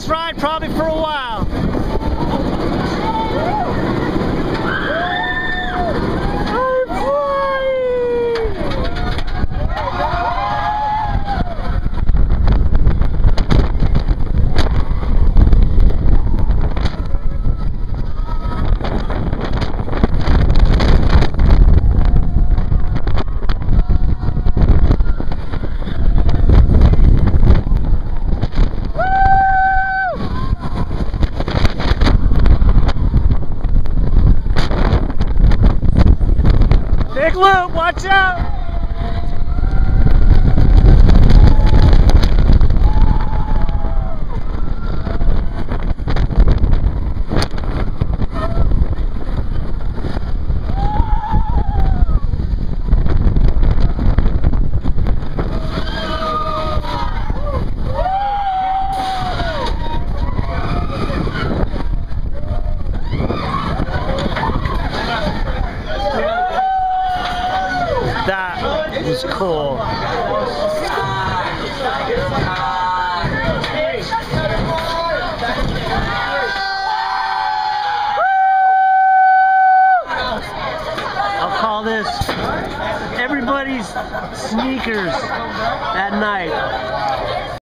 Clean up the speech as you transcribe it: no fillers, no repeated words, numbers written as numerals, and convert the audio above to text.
last ride probably for a while. Big loop, watch out! That was cool. I'll call this everybody's sneakers at night.